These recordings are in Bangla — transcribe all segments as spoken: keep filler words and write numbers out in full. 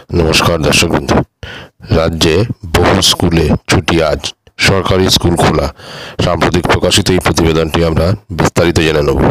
নমস্কার দর্শক বন্ধু। রাজ্যে বহু স্কুলে ছুটি আজ, সরকারি স্কুল খোলা। সাম্প্রতিক প্রকাশিত এই প্রতিবেদনটি আমরা বিস্তারিত জেনে নেব।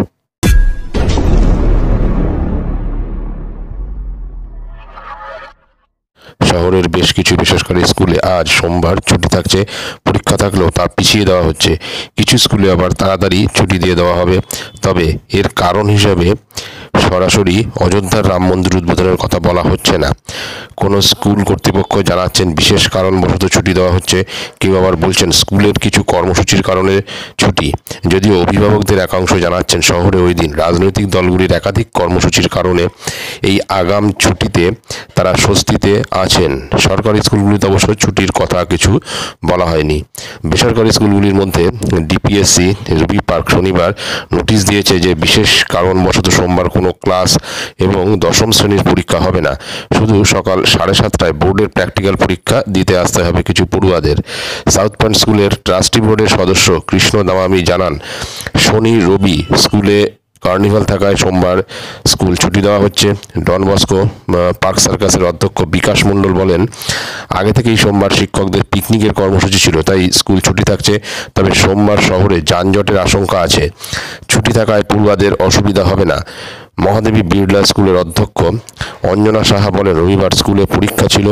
শহরের বেশ কিছু বেসরকারি স্কুলে আজ সোমবার ছুটি থাকছে। পরীক্ষা থাকলেও তা পিছিয়ে দেওয়া হচ্ছে। কিছু স্কুলে আবার তাড়াতাড়ি ছুটি দিয়ে দেওয়া হবে। তবে এর কারণ হিসাবে সরাসরি অযোধ্যার রাম মন্দির উদ্বোধনের কথা বলা হচ্ছে না। কোনো স্কুল কর্তৃপক্ষ জানাচ্ছেন বিশেষ কারণবশত ছুটি দেওয়া হচ্ছে, কেউ আবার বলছেন স্কুলের কিছু কর্মসূচির কারণে ছুটি। যদিও অভিভাবকদের একাংশ জানাচ্ছেন শহরে ওই দিন রাজনৈতিক দলগুলির একাধিক কর্মসূচির কারণে এই আগাম ছুটিতে তারা স্বস্তিতে আছেন। সরকারি স্কুলগুলিতে অবশ্য ছুটির কথা কিছু বলা হয়নি। বেসরকারি স্কুলগুলির মধ্যে ডিপিএসসি রবি পার্ক শনিবার নোটিশ দিয়েছে যে বিশেষ কারণবশত সোমবার কোনো ক্লাস এবং দশম শ্রেণীর পরীক্ষা হবে না। শুধু সকাল সাড়ে সাতটায় বোর্ডের প্র্যাকটিক্যাল পরীক্ষা দিতে আসতে হবে কিছু পড়ুয়াদের। সাউথ পয়েন্ট স্কুলের ট্রাস্টি বোর্ডের সদস্য কৃষ্ণ দামামি জানান, শনি রবি স্কুলে কার্নিভাল থাকায় সোমবার স্কুল ছুটি দেওয়া হচ্ছে। ডন বস্কো পার্ক সার্কাসের অধ্যক্ষ বিকাশ মণ্ডল বলেন, আগে থেকেই সোমবার শিক্ষকদের পিকনিকের কর্মসূচি ছিল, তাই স্কুল ছুটি থাকছে। তবে সোমবার শহরে যানজটের আশঙ্কা আছে। ছুটি থাকায় পড়ুয়াদের অসুবিধা হবে না। মহাদেবী বিড়লা স্কুলের অধ্যক্ষ অঞ্জনা সাহা বলেন, রবিবার স্কুলে পরীক্ষা ছিল।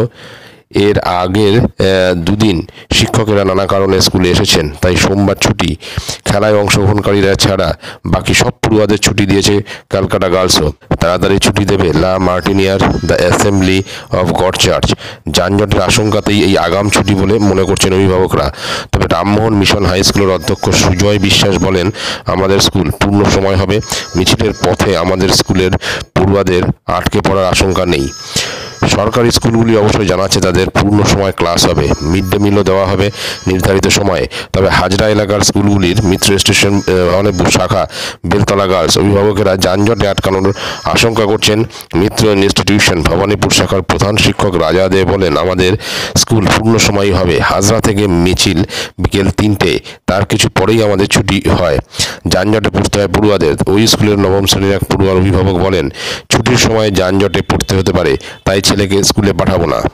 এর আগের দুদিন শিক্ষকেরা নানা কারণে স্কুলে এসেছেন, তাই সোমবার ছুটি। খেলায় অংশগ্রহণকারীরা ছাড়া বাকি সব পড়ুয়াদের ছুটি দিয়েছে ক্যালকাটা গার্লসও। তাড়াতাড়ি ছুটি দেবে La Martiniere the Assembly of God Church. যানজটের আশঙ্কাতেই এই আগাম ছুটি বলে মনে করছেন অভিভাবকরা। তবে রামমোহন মিশন হাই স্কুলের অধ্যক্ষ সুজয় বিশ্বাস বলেন, আমাদের স্কুল পূর্ণ সময় হবে। মিছিলের পথে আমাদের স্কুলের পড়ুয়াদের আটকে পড়ার আশঙ্কা নেই। সরকারি স্কুলগুলি অবশ্যই জানাচ্ছে তাদের পূর্ণ সময় ক্লাস হবে, মিড ডে মিলও দেওয়া হবে নির্ধারিত সময়ে। তবে হাজরা এলাকার স্কুলগুলির মিত্র স্টেশন অনেক শাখা বেলতলা গার্লস অভিভাবকেরা যানজটে আটকানোর আশঙ্কা করছেন। মিত্র ইনস্টিটিউশন ভবানীপুর শাখার প্রধান শিক্ষক রাজা দে বলেন, আমাদের স্কুল পূর্ণ সময়ই হবে। হাজরা থেকে মিছিল বিকেল তিনটে, তার কিছু পরেই আমাদের ছুটি হয়। যানজটে পড়তে হয় পড়ুয়াদের। ওই স্কুলের নবম শ্রেণীর এক পড়ুয়ার অভিভাবক বলেন, ছুটির সময় যানজটে পড়তে হতে পারে, তাই ছেলেকে স্কুলে পাঠাবো না।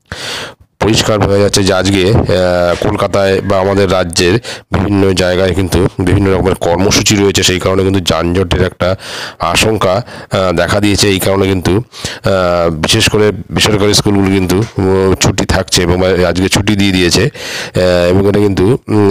পরিষ্কার হয়ে যাচ্ছে যে আজকে কলকাতায় বা আমাদের রাজ্যের বিভিন্ন জায়গায় কিন্তু বিভিন্ন রকমের কর্মসূচি রয়েছে, সেই কারণে কিন্তু যানজটের একটা আশঙ্কা দেখা দিয়েছে। এই কারণে কিন্তু বিশেষ করে বেসরকারি স্কুলগুলো কিন্তু ছুটি থাকছে এবং আজকে ছুটি দিয়ে দিয়েছে। এবং এটা কিন্তু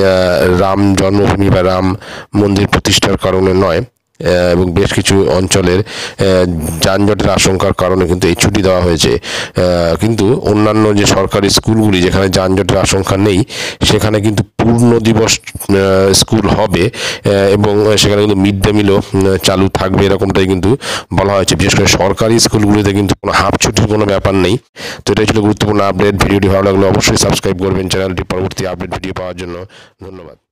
রাম জন্মভূমি বা রাম মন্দির প্রতিষ্ঠার কারণে নয়, এবং বেশ কিছু অঞ্চলের যানজটের আশঙ্কার কারণে কিন্তু এই ছুটি দেওয়া হয়েছে। কিন্তু অন্যান্য যে সরকারি স্কুলগুলি যেখানে যানজটের আশঙ্কা নেই, সেখানে কিন্তু পূর্ণ দিবস স্কুল হবে এবং সেখানে কিন্তু মিড ডে মিলও চালু থাকবে, এরকমটাই কিন্তু বলা হয়েছে। বিশেষ করে সরকারি স্কুলগুলিতে কিন্তু কোনো হাফ ছুটির কোনো ব্যাপার নেই। তো এটাই ছিল গুরুত্বপূর্ণ আপডেট। ভিডিওটি ভালো লাগলে অবশ্যই সাবস্ক্রাইব করবেন চ্যানেলটি পরবর্তী আপডেট ভিডিও পাওয়ার জন্য। ধন্যবাদ।